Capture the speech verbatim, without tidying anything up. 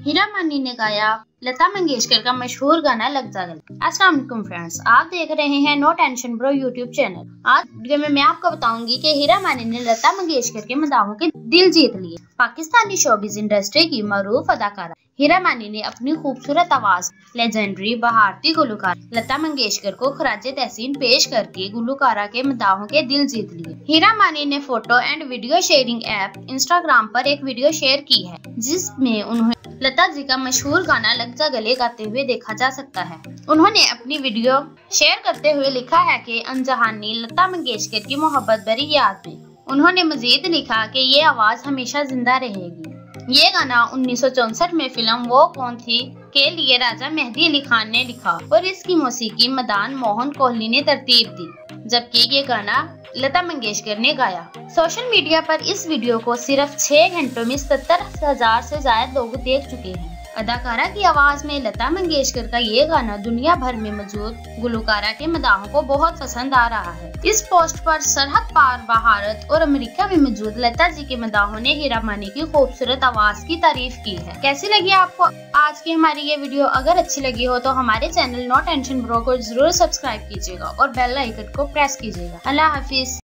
हीरा मानी ने गाया लता मंगेशकर का मशहूर गाना लग जा गले। अस्सलाम वालेकुम फ्रेंड्स, आप देख रहे हैं no tension bro YouTube channel. आज वीडियो में मैं आपको बताऊंगी कि हीरा मानी ने लता मंगेशकर के मदाहों के दिल जीत लिए। पाकिस्तानी शोबिज इंडस्ट्री की मरूफ अदाकारा हीरा मानी ने अपनी खूबसूरत आवाज लेजेंडरी भारतीय गुलकार लता मंगेशकर को खराजे तहसीन पेश करके गुलकारा के मदाहों के दिल जीत लिए। हीरा मानी ने photo and video sharing app Instagram पर एक वीडियो शेयर की है, जिसमें उन्हें लता जी का मशहूर गाना लग जा गले गाते हुए देखा जा सकता है। उन्होंने अपनी वीडियो शेयर करते हुए लिखा है कि अनजहानी लता मंगेशकर की मोहब्बत भरी याद में। उन्होंने मजीद लिखा कि ये आवाज हमेशा जिंदा रहेगी। ये गाना उन्नीस सौ चौसठ में फिल्म वो कौन थी के लिए राजा मेहदी अली खान ने लिखा और इसकी मौसीकी मदान मोहन कोहली ने तरतीब दी, जबकि ये गाना लता मंगेशकर ने गाया। सोशल मीडिया पर इस वीडियो को सिर्फ छह घंटों में सत्तर हजार से ज्यादा लोग देख चुके हैं। अदाकारा की आवाज में लता मंगेशकर का ये गाना दुनिया भर में मौजूद गुलकारा के मदाहों को बहुत पसंद आ रहा है। इस पोस्ट पर सरहद पार भारत और अमेरिका में मौजूद लता जी के मदाहों ने हीरा मानी की खूबसूरत आवाज की तारीफ की है। कैसी लगी आपको आज की हमारी ये वीडियो? अगर अच्छी लगी हो तो हमारे चैनल नो टेंशन ब्रो को जरूर सब्सक्राइब कीजिएगा और बेल आइकन को प्रेस कीजिएगा। अल्लाह हाफिज।